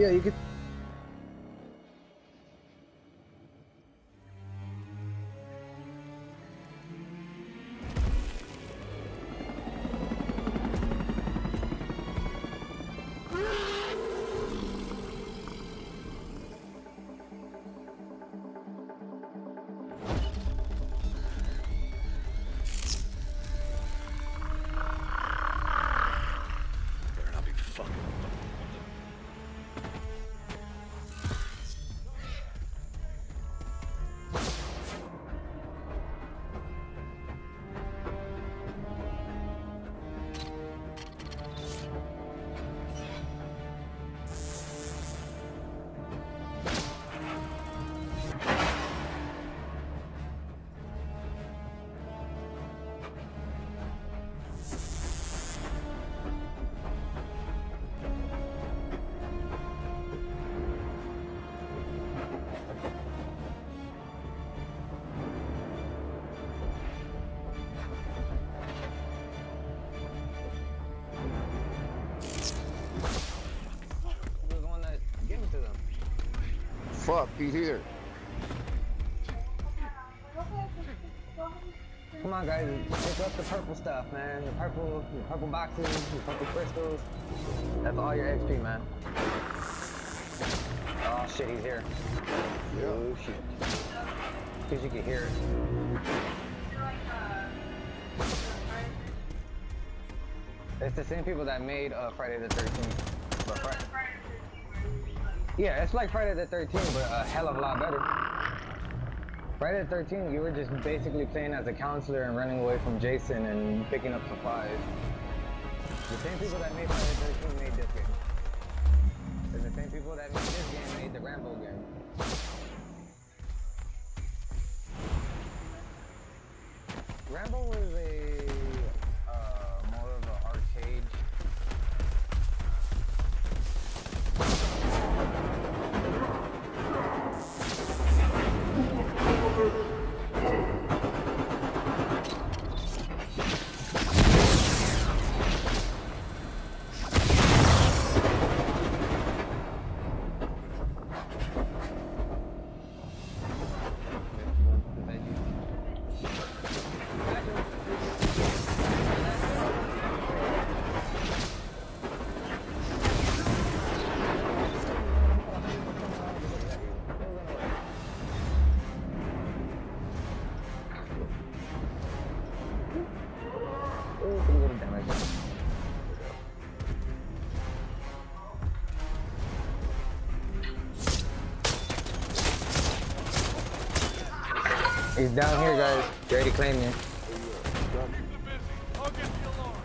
Yeah, you could. Fuck, he's here. Come on, guys, pick up the purple stuff, man. Your purple boxes, your purple crystals. That's all your XP, man. Oh shit, he's here. Yeah. Oh shit. Because you can hear it. It's the same people that made Friday the 13th. Yeah, it's like Friday the 13th, but a hell of a lot better. Friday the 13th, you were just basically playing as a counselor and running away from Jason and picking up supplies. The same people that made Friday the 13th made this game. And the same people that made this game made the Rambo game. Rambo was a more of an arcade. He's down here, guys. You already claimed him. I'll get the alarm.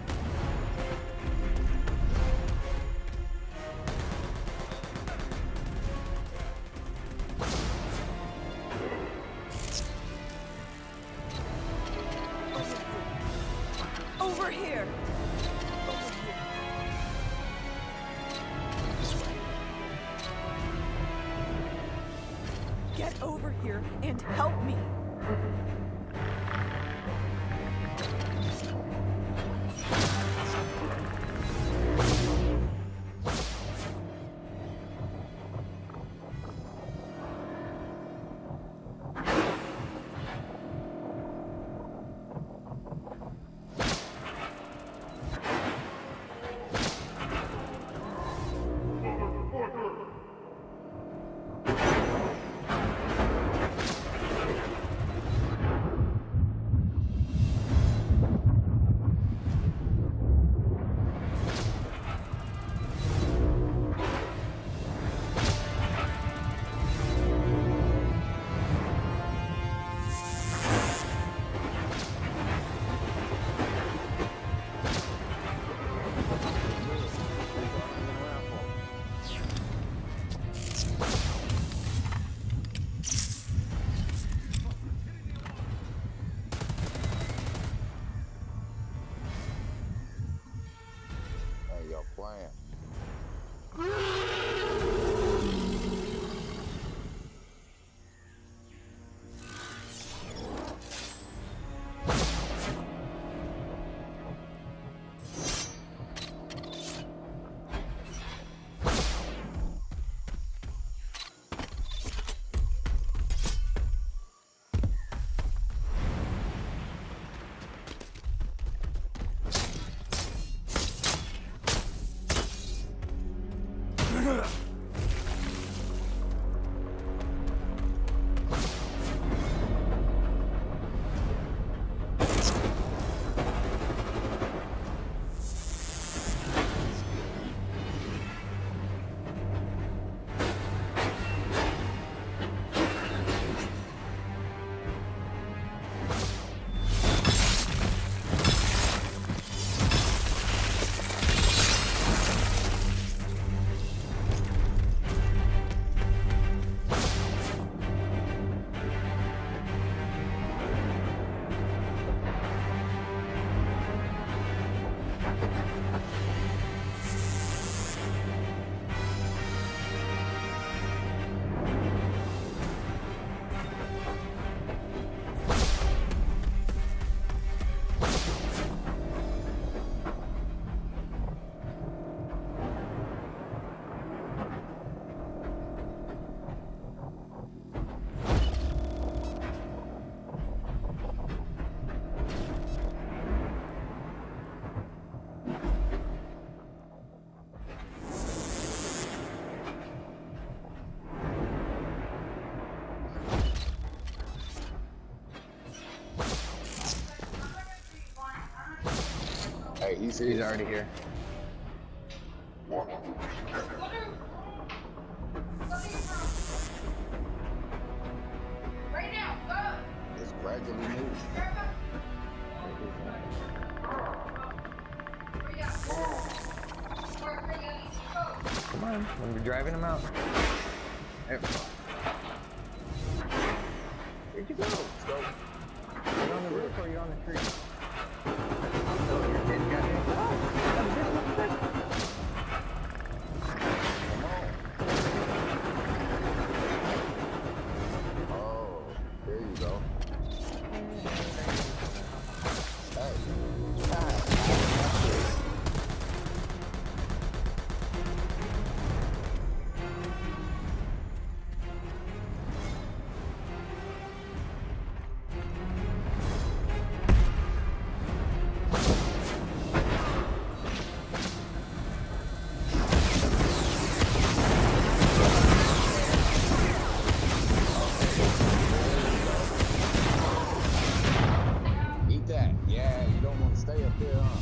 Over here. Get over here and help me. Hey, he's here. He's already here. Right now, go! It's gradually moving. Come on, we're driving him out. There we go. Where'd you go? You on the roof or you on the tree? Oh, your kid got hit. Oh, there you go. Hey. God. Eat that. Yeah, you don't want to stay up there, huh?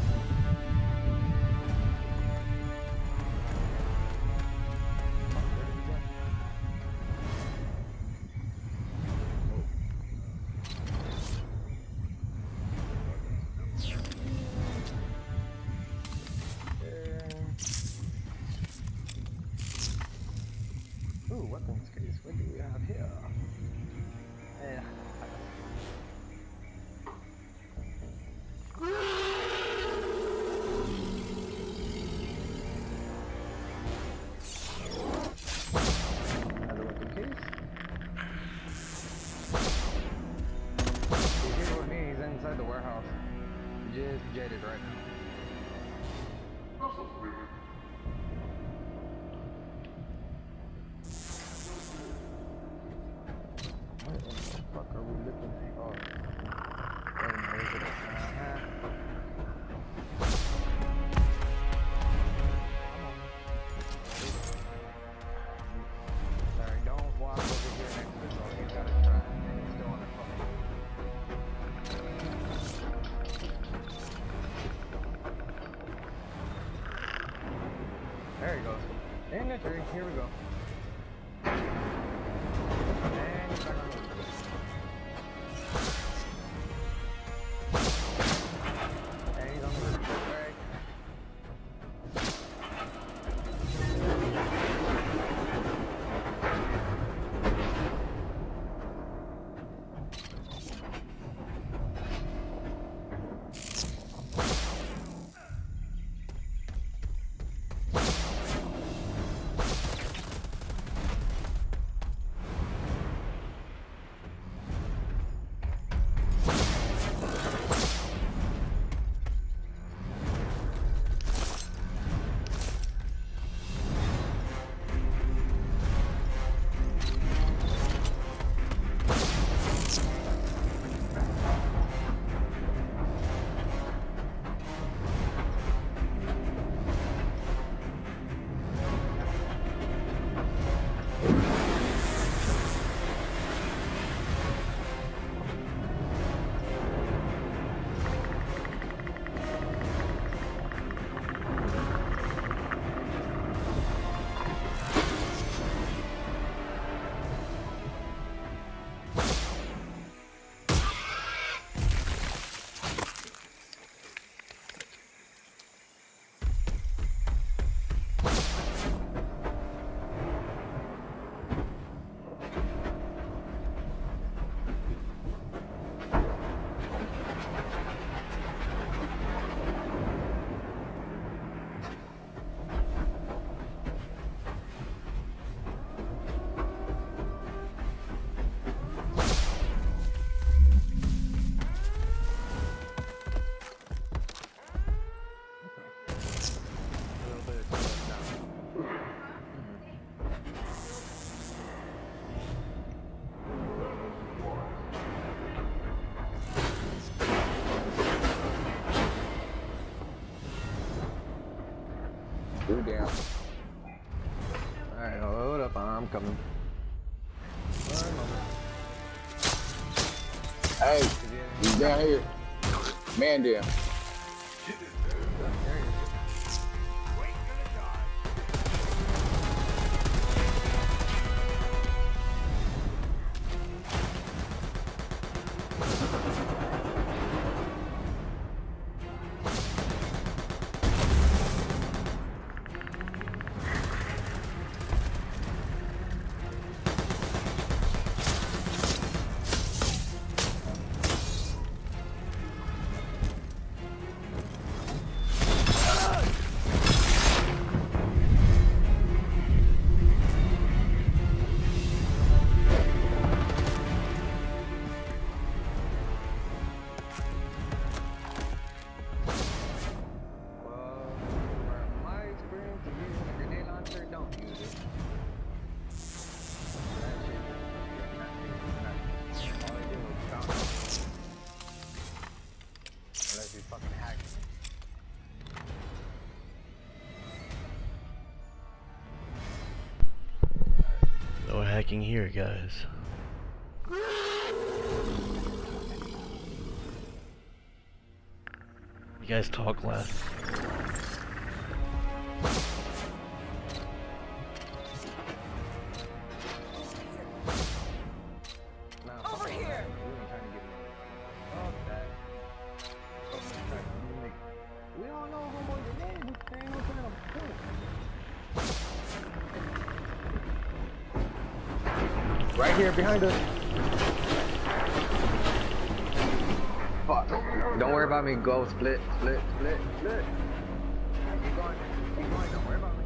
Ooh, weapons case. What do we have here? Another weapon case. He's here with me. He's inside the warehouse. Just jetted right now. What the fuck are we looking at? Oh. Wait a minute, is it? Sorry, don't walk over here next to the door. He's got a trap and he's still on the phone. There he goes. In the tree. Here we go. And he's back on the roof. And he's on the roof. Right. You're down. Alright, hold up, I'm coming. One moment. Hey, he's down here. Man down. fucking hear, guys. You guys talk less. Nah, Over here. You ain't trying to get me. Fuck that. We don't know who was your name. There ain't no trying to pull. Right here behind us. Fuck. Don't worry about me. Go split, split, split, split. Keep going. Keep going. Don't worry about me.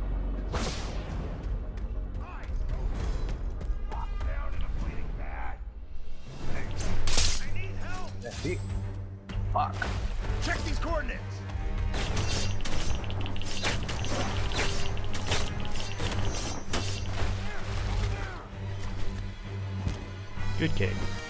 That's deep. Fuck. Check these coordinates. Good game.